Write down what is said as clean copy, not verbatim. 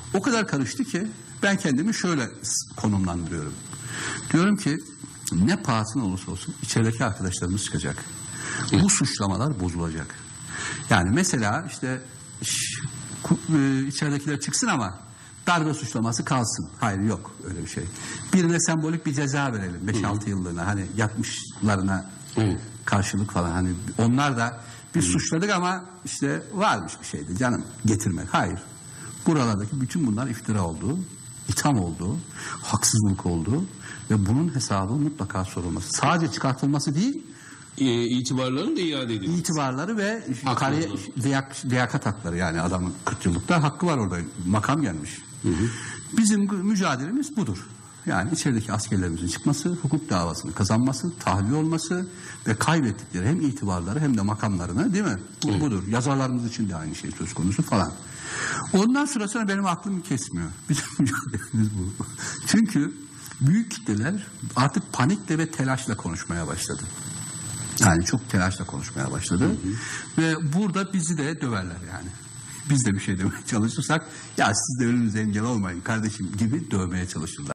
O kadar karıştı ki ben kendimi şöyle konumlandırıyorum. Diyorum ki ne pahasına olursa olsun içerideki arkadaşlarımız çıkacak. Bu suçlamalar bozulacak. Yani mesela işte içeridekiler çıksın ama darbe suçlaması kalsın. Hayır, yok öyle bir şey. Birine sembolik bir ceza verelim 5-6 yıllığına, hani yapmışlarına karşılık falan, hani onlar da biz suçladık ama işte varmış bir şeydi canım getirmek. Hayır. Buralardaki bütün bunlar iftira oldu, itham oldu, haksızlık oldu ve bunun hesabı mutlaka sorulması. Sadece çıkartılması değil, itibarların da iade edilmesi. İtibarları ve liyakat hakları, yani adamın 40 yıllıkta hakkı var orada, makam gelmiş. Bizim mücadelemiz budur. Yani içerideki askerlerimizin çıkması, hukuk davasını kazanması, tahliye olması ve kaybettikleri hem itibarları hem de makamlarını, değil mi? Budur. Yazarlarımız için de aynı şey söz konusu falan. Ondan sonrasında benim aklım kesmiyor. Bizim mücadelemiz bu. Çünkü büyük kitleler artık panikle ve telaşla konuşmaya başladı. Yani çok telaşla konuşmaya başladı. Ve burada bizi de döverler yani. Biz de bir şey demeye çalışırsak, ya siz de önünüze engel olmayın kardeşim gibi dövmeye çalışırlar.